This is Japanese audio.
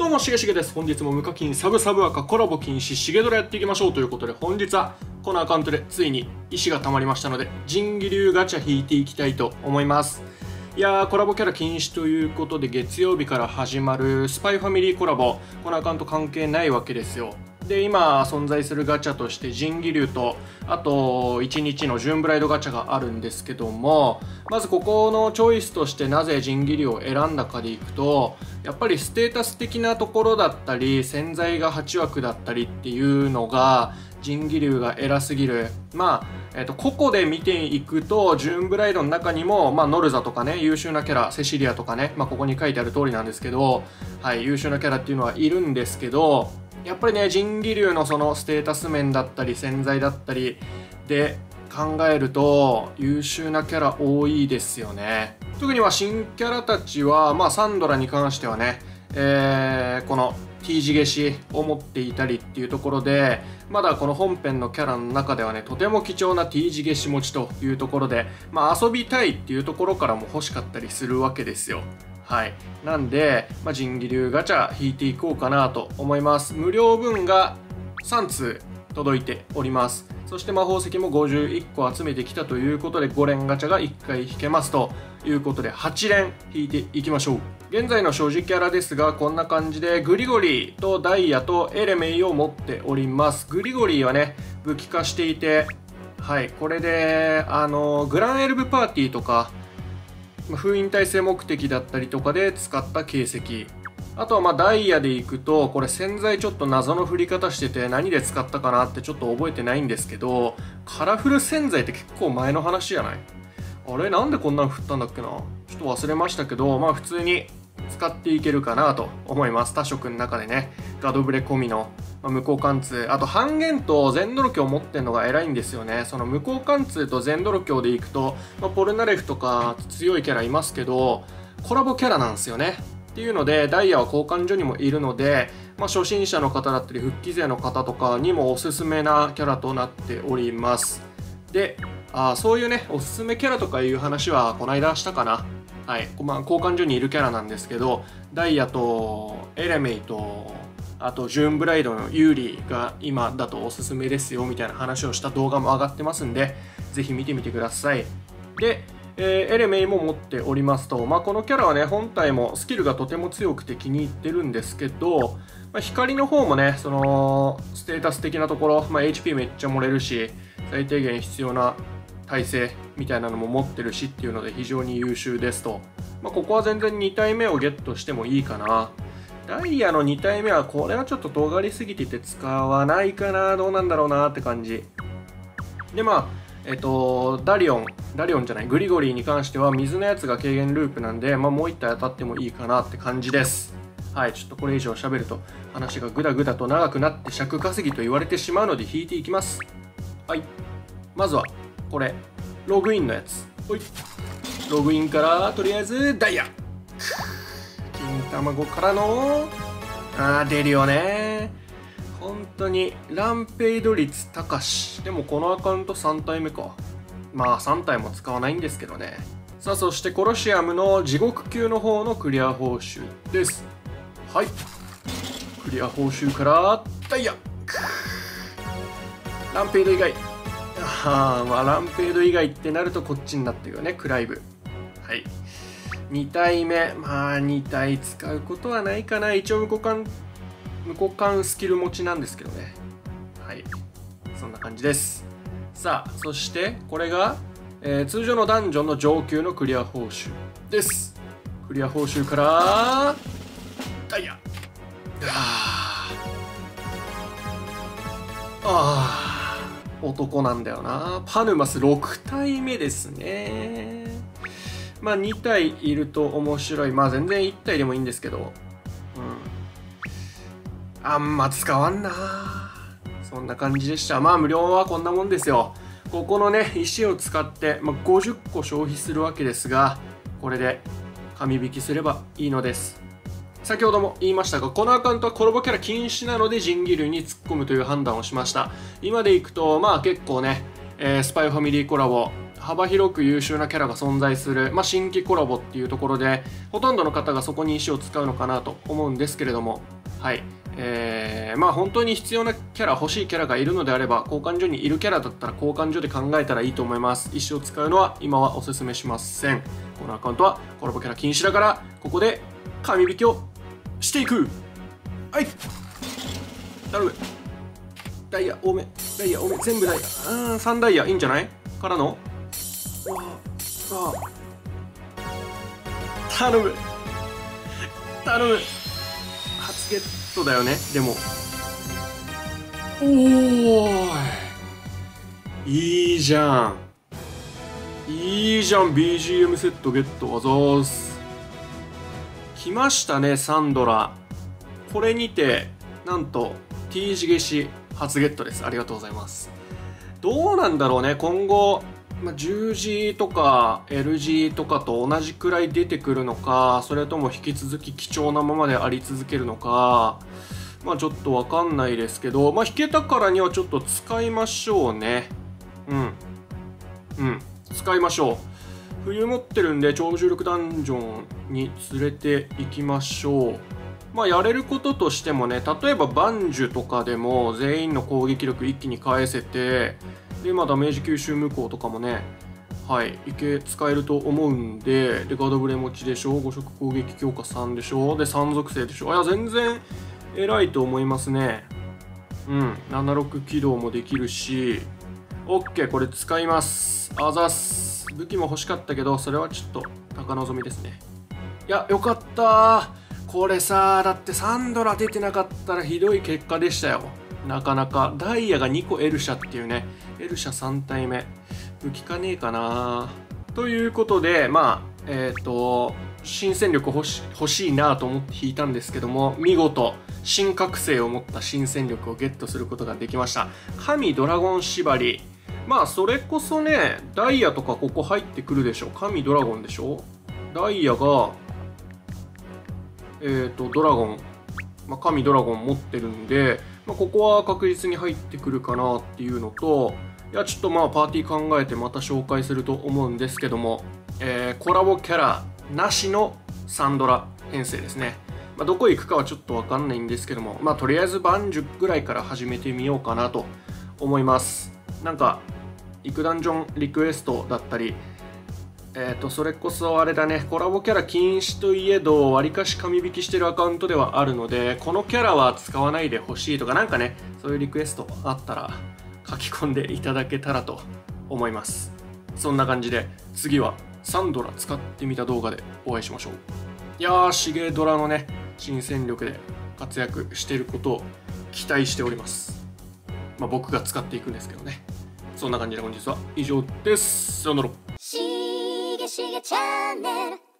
どうも、しげしげです。本日も無課金サブサブ赤コラボ禁止しげドラやっていきましょうということで、本日はこのアカウントでついに石が溜まりましたので、神器流ガチャ引いていきたいと思います。いやー、コラボキャラ禁止ということで、月曜日から始まるスパイファミリーコラボ、このアカウント関係ないわけですよ。で、今存在するガチャとして神器流と、あと1日のジューンブライドガチャがあるんですけども、まずここのチョイスとしてなぜ神器流を選んだかでいくと、やっぱりステータス的なところだったり、潜在が8枠だったりっていうのが、神器流が偉すぎる。個々で見ていくと、ジューンブライドの中にも、ノルザとかね、優秀なキャラ、セシリアとかね、ここに書いてある通りなんですけど、はい、優秀なキャラっていうのはいるんですけど、やっぱりね、神器流のそのステータス面だったり、潜在だったりで考えると、優秀なキャラ多いですよね。特に新キャラたちは、サンドラに関してはね、この T 字消しを持っていたりっていうところで、まだこの本編のキャラの中ではね、とても貴重な T 字消し持ちというところで、遊びたいっていうところからも欲しかったりするわけですよ。はい。なんで、神器流ガチャ引いていこうかなと思います。無料分が3通届いております。そして魔法石も51個集めてきたということで、5連ガチャが1回引けますということで、8連引いていきましょう。現在の所持キャラですが、こんな感じでグリゴリーとダイヤとエレメイを持っております。グリゴリーはね、武器化していて、はい、これで、グランエルブパーティーとか、封印耐性目的だったりとかで使った形跡。あとはダイヤでいくと、これ洗剤ちょっと謎の振り方してて何で使ったかなってちょっと覚えてないんですけど、カラフル洗剤って結構前の話じゃない？あれなんでこんなの振ったんだっけな、ちょっと忘れましたけど、普通に使っていけるかなと思います。多色の中でね、ガドブレ込みの、無効貫通、あと半減と全ドロ鏡を持ってるのが偉いんですよね。その無効貫通と全ドロ鏡でいくと、ポルナレフとか強いキャラいますけど、コラボキャラなんですよね。っていうので、ダイヤは交換所にもいるので、初心者の方だったり復帰勢の方とかにもおすすめなキャラとなっております。で、そういうね、おすすめキャラとかいう話はこの間したかな。はい、交換所にいるキャラなんですけど、ダイヤとエレメイと、あとジューンブライドのユーリが今だとおすすめですよみたいな話をした動画も上がってますんで、ぜひ見てみてください。で、エレメイも持っておりますと、このキャラはね、本体もスキルがとても強くて気に入ってるんですけど、光の方もね、そのステータス的なところ、HP めっちゃ盛れるし、最低限必要な耐性みたいなのも持ってるしっていうので非常に優秀ですと。ここは全然2体目をゲットしてもいいかな。ダイヤの2体目はこれはちょっと尖りすぎてて使わないかな。どうなんだろうなって感じ。でグリゴリーに関しては水のやつが軽減ループなんで、もう1体当たってもいいかなって感じです。はい、ちょっとこれ以上喋ると話がグダグダと長くなって尺稼ぎと言われてしまうので引いていきます。はい。まずは、これ、ログインのやつ。ほい。ログインから、とりあえず、ダイヤ。金卵からの、出るよね。本当に、ランペイド率高し。でもこのアカウント3体目か。3体も使わないんですけどね。さあ、そしてコロシアムの地獄級の方のクリア報酬です。はい。クリア報酬から、ダイヤ。ランペイド以外。ランペイド以外ってなるとこっちになってるよね、クライブ。はい。2体目。2体使うことはないかな。一応無効貫スキル持ちなんですけどね。はい。そんな感じです。さあ、そして、これが、通常のダンジョンの上級のクリア報酬です。クリア報酬から、ダイヤ。男なんだよな。パヌマス6体目ですね。2体いると面白い。全然1体でもいいんですけど。あんま使わんな。そんな感じでした。無料はこんなもんですよ。ここのね、石を使って、50個消費するわけですが、これで紙引きすればいいのです。先ほども言いましたが、このアカウントはコラボキャラ禁止なので神器流に突っ込むという判断をしました。今でいくと、結構ね、スパイファミリーコラボ、 幅広く優秀なキャラが存在する、新規コラボっていうところで、ほとんどの方がそこに石を使うのかなと思うんですけれども、はい。本当に必要なキャラ、欲しいキャラがいるのであれば、交換所にいるキャラだったら交換所で考えたらいいと思います。石を使うのは今はおすすめしません。このアカウントはコラボキャラ禁止だから、ここで神引きをしていく。はい。頼む。ダイヤ多め、全部ダイヤ。3ダイヤいいんじゃないからの。頼む。初ゲットだよね。でもいいじゃん BGM セットゲット。あざーす。来ましたね、サンドラ。これにてなんと T 字消し初ゲットです。ありがとうございます。どうなんだろうね、今後、10字とか L 字とかと同じくらい出てくるのか、それとも引き続き貴重なままであり続けるのか、ちょっとわかんないですけど、引けたからにはちょっと使いましょうね。使いましょう。冬持ってるんで超重力ダンジョンに連れて行きましょう。やれることとしてもね、例えばバンジュとかでも全員の攻撃力一気に返せて、でダメージ吸収無効とかもね、使えると思うんで、ガードブレ持ちでしょ、5色攻撃強化3でしょ、で3属性でしょ。いや全然偉いと思いますね。76起動もできるし、 OK、 これ使います。あざっす。武器も欲しかったけど、それはちょっと高望みですね。いやよかったー。これさ、だってサンドラ出てなかったらひどい結果でしたよ。なかなかダイヤが2個エルシャっていうね、エルシャ3体目武器かねえかなということで、新戦力欲しいなと思って引いたんですけども、見事新覚醒を持った新戦力をゲットすることができました。神ドラゴン縛り。それこそね、ダイヤとかここ入ってくるでしょ。神ドラゴンでしょ。ダイヤがドラゴン、神ドラゴン持ってるんで、ここは確実に入ってくるかなっていうのと、いやちょっとパーティー考えてまた紹介すると思うんですけども、コラボキャラなしのサンドラ編成ですね。どこ行くかはちょっと分かんないんですけども、とりあえずバンジュぐらいから始めてみようかなと思います。なんか行くダンジョンリクエストだったり、それこそあれだね、コラボキャラ禁止といえど、わりかし神引きしてるアカウントではあるので、このキャラは使わないでほしいとか、なんかね、そういうリクエストあったら書き込んでいただけたらと思います。そんな感じで、次はサンドラ使ってみた動画でお会いしましょう。いやー、シゲドラのね、新戦力で活躍していることを期待しております。僕が使っていくんですけどね。そんな感じで本日は以上です。さよなら。しげしげチャンネル